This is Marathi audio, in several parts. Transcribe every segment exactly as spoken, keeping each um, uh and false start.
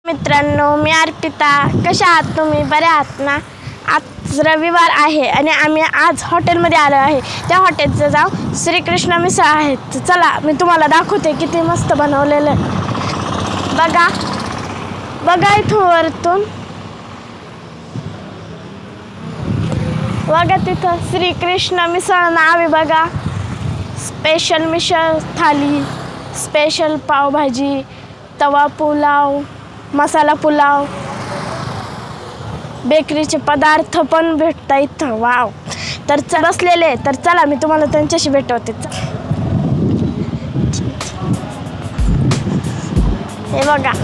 मित्रांनो, मी अर्पिता. कशा आहात तुम्ही? बरे आहात ना? आज रविवार आहे आणि आम्ही आज हॉटेलमध्ये आलो आहे. त्या हॉटेलचं नाव श्रीकृष्ण मिसळ आहे. चला मी तुम्हाला दाखवते किती मस्त बनवलेलं आहे. बघा बघा इथं वरतून बघा, तिथं श्रीकृष्ण मिसळ नाव आहे. बघा, स्पेशल मिसळ थाली, स्पेशल पावभाजी, तवा पुलाव, मसाला पुलाव, बेकरीचे पदार्थ पण भेटतात इथं. वाव. तर बसलेले, तर चला मी तुम्हाला त्यांच्याशी भेटवते. हे बघा,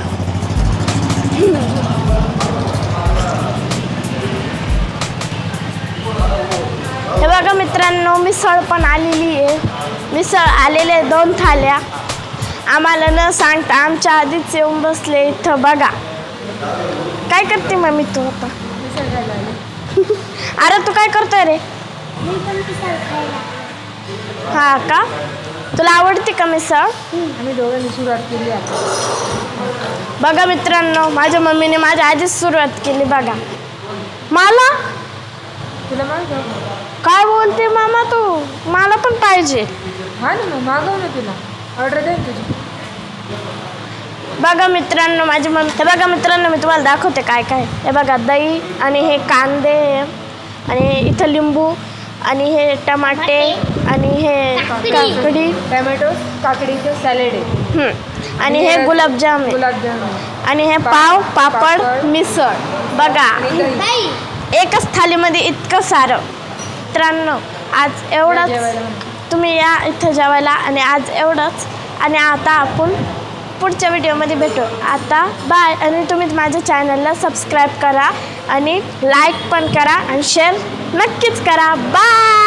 हे बघा मित्रांनो, मिसळ पण आलेली आहे. मिसळ आलेले दोन थाल्या. आम्हाला न सांगता आमच्या आधीच येऊन बसले इथं. बघा, काय करते मम्मी तू आता? अरे तू काय करतोय रे? हा का, तुला आवडते का मिसळ? आम्ही दोघांनी सुरुवात केली आता. बघा मित्रांनो, माझ्या मम्मीने माझ्या आधीच सुरुवात केली. बघा, मला तुला मागव. काय बोलते मामा तू? मला पण पाहिजे. हा ना, मग मागव ना, तुला ऑर्डर दे तुझी. बघा मित्रांनो, माझी मम्मी, हे बघा मित्रांनो, मी तुम्हाला दाखवते काय काय. हे बघा, दही आणि हे कांदे आणि इथं लिंबू आणि हे टमाटे आणि हे काकडी, टमॅटो काकडीचं सॅलेड आहे. आणि हे गुलाबजाम आहे. गुलाबजाम आणि हे पाव, पापड, मिसळ. बघा, एकच थालीमध्ये इतकं सारं. मित्रांनो, आज एवढंच. तुम्ही या इथं जेवायला. आणि आज एवढंच. आणि आता आपण पुढच्या व्हिडिओमध्ये भेटू. आता बाय. आणि तुम्ही माझ्या चॅनलला सबस्क्राईब करा आणि लाईक पण करा आणि शेअर नक्कीच करा. बाय.